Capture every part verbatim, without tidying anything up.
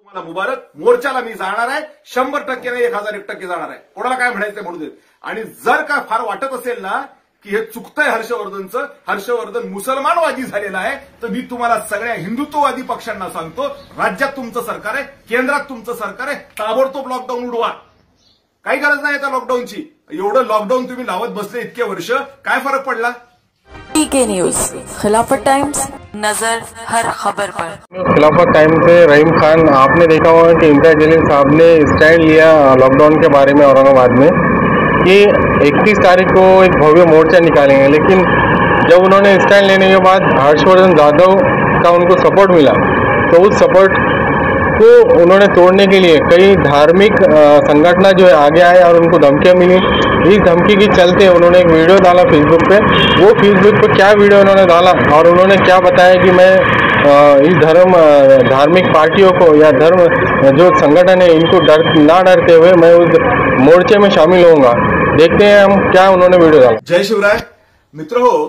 तुम्हाला मुबारक. मोर्चाला मी जाणार आहे, शंभर टक्के नाही एक हजार एक टक्के जाणार आहे. कोणाला काय म्हणायचं ते म्हणू देत. आणि जर का फार वाटत असेल ना की हे चुकतंय हर्षवर्धनचं, हर्षवर्धन मुसलमानवादी झालेला आहे, तर मी तुम्हाला सगळ्या हिंदुत्ववादी पक्षांना सांगतो, राज्यात तुमचं सरकार आहे, केंद्रात तुमचं सरकार आहे, ताबडतोब लॉकडाऊन उडवा. काही गरज नाही त्या लॉकडाऊनची. एवढं लॉकडाऊन तुम्ही लावत बसले इतके वर्ष, काय फरक पडला? टीके न्यूज, खिलाफत टाइम्स, नजर हर खबर पर. खिलाफत टाइम्स से रहीम खान. आपने देखा होगा कि इम्तियाज जलील साहब ने स्टैंड लिया लॉकडाउन के बारे में औरंगाबाद में कि इकतीस तारीख को एक भव्य मोर्चा निकालेंगे, लेकिन जब उन्होंने स्टैंड लेने के बाद हर्षवर्धन जाधव का उनको सपोर्ट मिला तो उस सपोर्ट को उन्होंने तोड़ने के लिए कई धार्मिक संगठन जो है आगे आए और उनको धमकियां मिली. इस धमकी के चलते उन्होंने एक वीडियो डाला फेसबुक पे. वो फेसबुक पे क्या वीडियो उन्होंने डाला और उन्होंने क्या बताया कि मैं इस धर्म धार्मिक पार्टियों को या धर्म जो संगठन है इनको डर ना डरते हुए मैं उस मोर्चे में शामिल होऊंगा. देखते हैं हम क्या उन्होंने वीडियो डाला. जय शिवराय मित्र हो.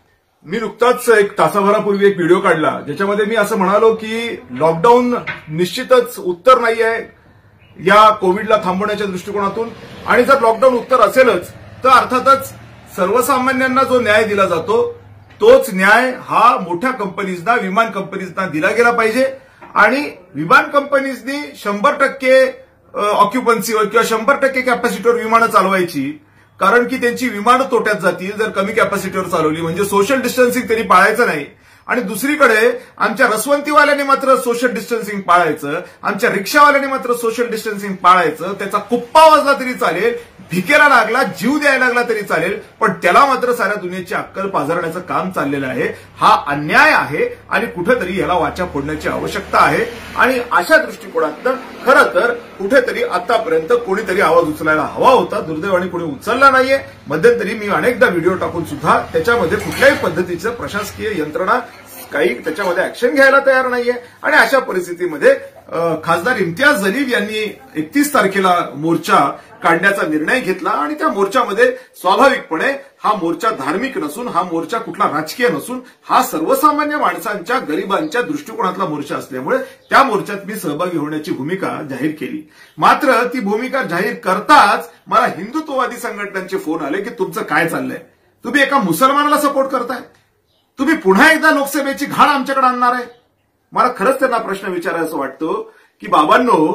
मी नुकताच एक तासाभरापूर्वी एक व्हिडिओ काढला ज्याच्यामध्ये मी असं म्हणालो की लॉकडाऊन निश्चितच उत्तर नाही आहे या कोविडला थांबवण्याच्या दृष्टिकोनातून. आणि जर लॉकडाऊन उत्तर असेलच तर अर्थातच सर्वसामान्यांना जो न्याय दिला जातो तोच न्याय हा मोठ्या कंपनीजना, विमान कंपनीजना दिला गेला पाहिजे. आणि विमान कंपनीजनी शंभर टक्के ऑक्युपन्सीवर किंवा शंभर टक्के कॅपॅसिटीवर विमानं चालवायची, कारण की त्यांची विमानं तोट्यात जातील जर कमी कॅपॅसिटीवर चालवली. म्हणजे सोशल डिस्टन्सिंग त्यांनी पाळायचं नाही. आणि दुसरीकडे आमच्या रसवंतीवाल्यांनी मात्र सोशल डिस्टन्सिंग पाळायचं, आमच्या रिक्षावाल्यांनी मात्र सोशल डिस्टन्सिंग पाळायचं. त्याचा कुप्पा वाजला तरी चालेल, भिकेला लागला, जीव द्यायला लागला तरी चालेल, पण त्याला मात्र साऱ्या दुनियेची अक्कल पाझरण्याचं काम चाललेलं आहे. हा अन्याय आहे आणि कुठेतरी याला वाचा फोडण्याची आवश्यकता आहे. आणि अशा दृष्टिकोनातून खरं तर कुठेतरी आतापर्यंत कोणीतरी आवाज उचलायला हवा होता. दुर्दैवाने कोणी उचलला नाहीये. मध्यंतरी मी अनेकदा व्हिडिओ टाकून सुद्धा त्याच्यामध्ये कुठल्याही पद्धतीचं प्रशासकीय यंत्रणा काही त्याच्यामध्ये ऍक्शन घ्यायला तयार नाहीये. आणि अशा परिस्थितीमध्ये खासदार इम्तियाज जलील यांनी एकतीस तारखेला मोर्चा काढण्याचा निर्णय घेतला. आणि त्या मोर्चामध्ये स्वाभाविकपणे हा मोर्चा धार्मिक नसून, हा मोर्चा कुठला राजकीय नसून, हा सर्वसामान्य माणसांच्या, गरिबांच्या दृष्टिकोनातला मोर्चा असल्यामुळे त्या मोर्चात मी सहभागी होण्याची भूमिका जाहीर केली. मात्र ती भूमिका जाहीर करताच मला हिंदुत्ववादी संघटनांचे फोन आले की तुमचं काय चाललंय, तुम्ही एका मुसलमानाला सपोर्ट करताय, तुम्ही पुन्हा एकदा लोकसभेची घाण आमच्याकडे आणणार आहे. मला खरंच त्यांना प्रश्न विचारायचा वाटतो की बाबांनो,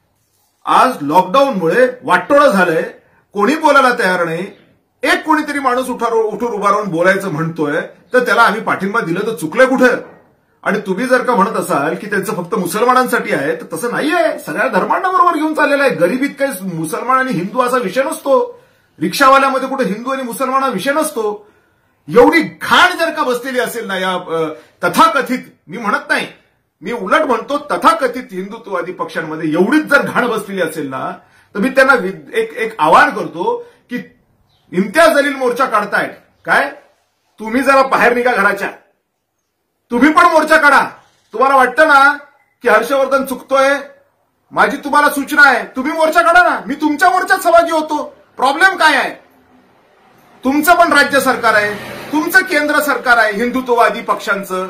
आज लॉकडाऊनमुळे वाटोळं झालंय, कोणी बोलायला तयार नाही. एक कोणीतरी माणूस उठून उभा राहून बोलायचं म्हणतोय तर त्याला आम्ही पाठिंबा दिलं तर चुकलंय कुठं? आणि तुम्ही जर का म्हणत असाल की त्यांचं फक्त मुसलमानांसाठी आहे तर तसं नाहीये, सगळ्या धर्मांना बरोबर घेऊन चाललेलं आहे. गरिबीत काही मुसलमान आणि हिंदू असा विषय नसतो. रिक्षावाल्यामध्ये कुठे हिंदू आणि मुसलमान हा विषय नसतो. एवढी घाण जर का बसलेली असेल ना या तथाकथित, मी म्हणत नाही, मी उलट म्हणतो तथाकथित हिंदुत्ववादी पक्षांमध्ये एवढीच जर घाण बसलेली असेल ना तर मी त्यांना एक एक आवाहन करतो की इम्तियाज जलील मोर्चा काढतायत काय, तुम्ही जरा बाहेर निघा घराच्या, तुम्ही पण मोर्चा काढा. तुम्हाला वाटतं ना की हर्षवर्धन चुकतोय, माझी तुम्हाला सूचना आहे, तुम्ही मोर्चा काढा ना, मी तुमच्या मोर्चात सहभागी होतो. प्रॉब्लेम काय आहे? तुमचं पण राज्य सरकार आहे, तुमचं केंद्र सरकार आहे हिंदुत्ववादी पक्षांचं.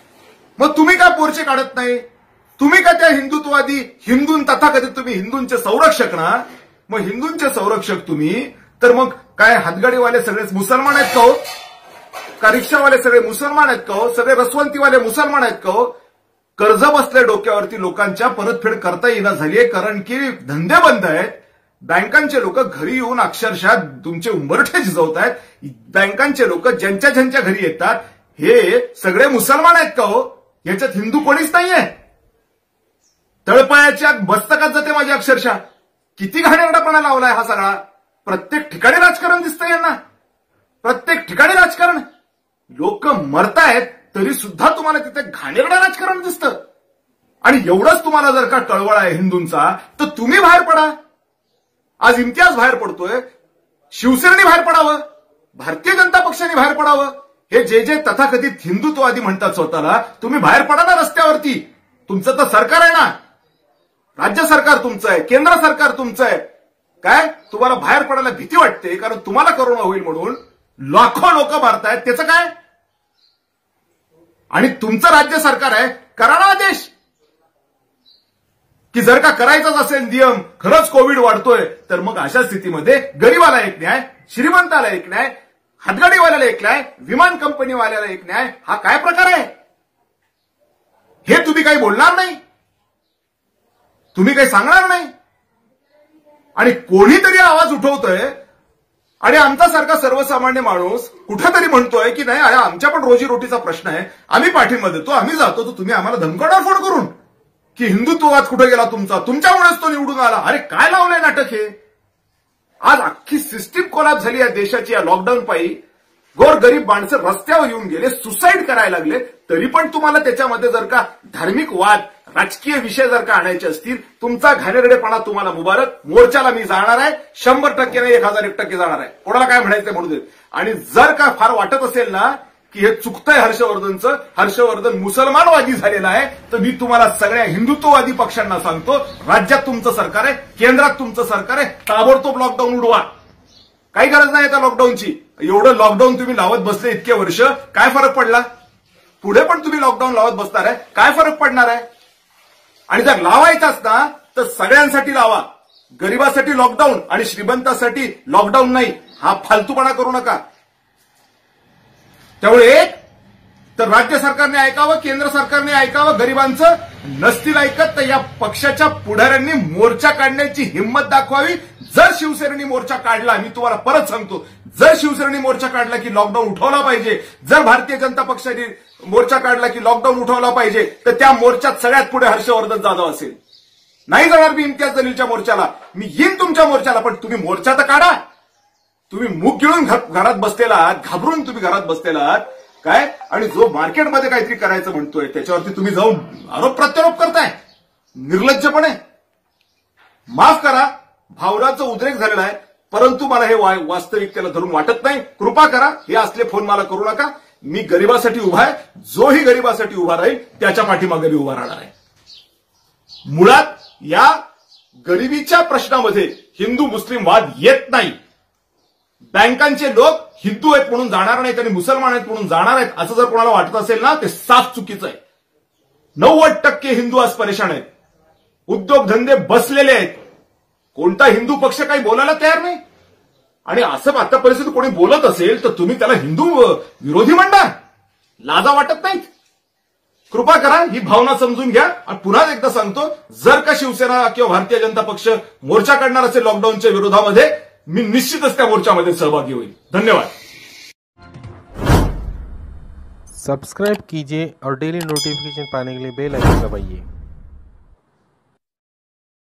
मग तुम्ही काय मोर्चे काढत नाही? तुम्ही का त्या हिंदुत्ववादी हिंदूं तथाकथित तुम्ही हिंदूंचे संरक्षक ना, मग हिंदूंचे संरक्षक तुम्ही, तर मग काय हातगाडीवाले सगळेच मुसलमान आहेत का हो? का रिक्षावाले सगळे मुसलमान आहेत का हो? सगळे रसवंतीवाले मुसलमान आहेत का हो? कर्ज बसले डोक्यावरती लोकांच्या, परतफेड करता येईना झालीये कारण की धंदे बंद आहेत. बँकांचे लोक घरी येऊन अक्षरशः तुमचे उंबरठे झिजवत आहेत. बँकांचे लोक ज्यांच्या ज्यांच्या घरी येतात हे सगळे मुसलमान आहेत का हो? याच्यात हिंदू कोणीच नाहीये. तळपायाच्या मस्तकात जाते माझी अक्षरशः. किती घाणेरडापणा लावलाय हा सगळा. प्रत्येक ठिकाणी राजकारण दिसतंय यांना, प्रत्येक ठिकाणी राजकारण. लोक मरतायत तरी सुद्धा तुम्हाला तिथे घाणेरडा राजकारण दिसतं. आणि एवढंच तुम्हाला जर का कळवळ आहे हिंदूंचा तर तुम्ही बाहेर पडा. आज इम्तियाज बाहेर पडतोय, शिवसेनेने बाहेर पडावं, भारतीय जनता पक्षाने बाहेर पडावं. हे जे जे तथाकथित हिंदुत्ववादी म्हणतात स्वतःला, तुम्ही बाहेर पडा ना रस्त्यावरती. तुमचं तर सरकार आहे ना, राज्य सरकार तुमचं आहे, केंद्र सरकार तुमचं आहे. काय तुम्हाला बाहेर पडायला भीती वाटते कारण तुम्हाला करोना होईल म्हणून लाखो लोक मारतायत, त्याचं काय? आणि तुमचं राज्य सरकार आहे, करा ना आदेश. की जर का करायचाच असेल नियम, खरंच कोविड वाढतोय, तर मग अशा स्थितीमध्ये गरीबाला एक न्याय, श्रीमंताला एक न्याय, हातगाडीवाल्याला एक न्याय, विमान कंपनीवाल्याला एक न्याय, हा काय प्रकार आहे? हे तुम्ही काही बोलणार नाही, तुम्ही काही सांगणार नाही, आणि कोणीतरी आवाज उठवतोय आणि आमच्यासारखा सर्वसामान्य माणूस कुठेतरी म्हणतोय की नाही अरे आमच्या पण रोजीरोटीचा प्रश्न आहे, आम्ही पाठिंबा देतो, आम्ही जातो, तर तुम्ही आम्हाला धमकावणार फोन करून की हिंदुत्ववाद कुठे गेला तुमचा, तुमच्यामुळेच तो निवडून आला. अरे काय लावलंय नाटक हे? आज अख्खी सिस्टीम कोलॅप्स झाली या देशाची. या लॉकडाऊन पायी गोर गरीब माणसं रस्त्यावर येऊन गेले, सुसाईड करायला लागले, तरी पण तुम्हाला त्याच्यामध्ये जर का धार्मिक वाद, राजकीय विषय जर का आणायचे असतील, तुमचा घाणेरडेपणा तुम्हाला मुबारक. मोर्चाला मी जाणार आहे, शंभर टक्के नाही एक हजार एक टक्के जाणार आहे, कोणाला काय म्हणायचं म्हणू देत. आणि जर का फार वाटत असेल ना की हे चुकतंय हर्षवर्धनचं, हर्षवर्धन मुसलमानवादी झालेला आहे, तर मी तुम्हाला सगळ्या हिंदुत्ववादी पक्षांना सांगतो, राज्यात तुमचं सरकार आहे, केंद्रात तुमचं सरकार आहे, ताबडतोब लॉकडाऊन उडवा. काही गरज नाही त्या लॉकडाऊनची. एवढं लॉकडाऊन तुम्ही लावत बसले इतके वर्ष, काय फरक पडला? पुढे पण तुम्ही लॉकडाऊन लावत बसणार आहे, काय फरक पडणार आहे? आणि जर लावायचाच ना तर सगळ्यांसाठी लावा. गरिबासाठी लॉकडाऊन आणि श्रीमंतासाठी लॉकडाऊन नाही, हा फालतूपणा करू नका. त्यामुळे एक तर राज्य सरकारने ऐकावं, केंद्र सरकारने ऐकावं, गरिबांचं नसतील ऐकत तर या पक्षाच्या पुढाऱ्यांनी मोर्चा काढण्याची हिंमत दाखवावी. जर शिवसेनेने मोर्चा काढला, मी तुम्हाला परत सांगतो, जर शिवसेनेने मोर्चा काढला की लॉकडाऊन उठवला पाहिजे, जर भारतीय जनता पक्षाने मोर्चा काढला की लॉकडाऊन उठवला पाहिजे, तर त्या मोर्चात सगळ्यात पुढे हर्षवर्धन जाधव असेल. नाही जाणार मी इम्तियाज जलीलच्या मोर्चाला, मी येईन तुमच्या मोर्चाला, पण तुम्ही मोर्चा तर काढा. तुम्ही मुख गिळून घरात बसलेला आहात, घाबरून तुम्ही घरात बसलेला आहात काय, आणि जो मार्केटमध्ये काहीतरी करायचं म्हणतोय त्याच्यावरती तुम्ही जाऊन आरोप प्रत्यारोप करताय निर्लज्जपणे. माफ करा, भावनाचा उद्रेक झालेला आहे, परंतु मला हे वास्तविकतेला धरून वाटत नाही. कृपा करा, हे असले फोन मला करू नका. मी गरिबासाठी उभा आहे, जोही गरिबासाठी उभा राहील त्याच्या पाठीमागे मी उभा राहणार आहे. मुळात या गरिबीच्या प्रश्नामध्ये हिंदू मुस्लिम वाद येत नाही. बँकांचे लोक हिंदू आहेत म्हणून जाणार नाहीत आणि मुसलमान आहेत म्हणून जाणार आहेत असं जर कोणाला वाटत असेल ना, ते साफ चुकीचं आहे. नव्वद टक्के हिंदू आज परेशान आहेत, उद्योगधंदे बसलेले आहेत, कोणता हिंदू पक्ष काही बोलायला तयार नाही. आणि असं आता परिस्थिती कोणी बोलत असेल तर तुम्ही त्याला हिंदू विरोधी म्हणता, लाजा वाटत नाहीत. कृपा करा, ही भावना समजून घ्या. आणि पुन्हा एकदा सांगतो, जर का शिवसेना किंवा भारतीय जनता पक्ष मोर्चा काढणार असेल लॉकडाऊनच्या विरोधामध्ये, मी निश्चितच त्या मोर्चामध्ये सहभागी होईल. धन्यवाद. सब्सक्राइब कीजिए और डेली नोटिफिकेशन पाने के लिए बेल आइकन दबाइए.